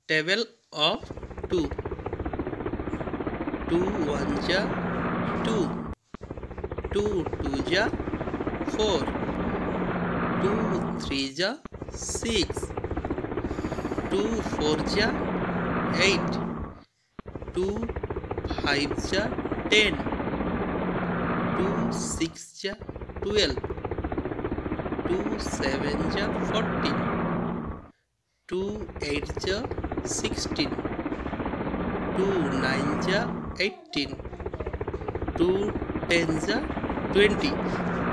Table of 2. 2 1 ja 2. 2 2 ja 4. 2 3 ja 6. 2 4 ja 8. 2 5 ja 10. 2 6 ja 12. 2 7 ja 14. 2 8 ja 16. 2 9 ja 18. 2 10 ja 20.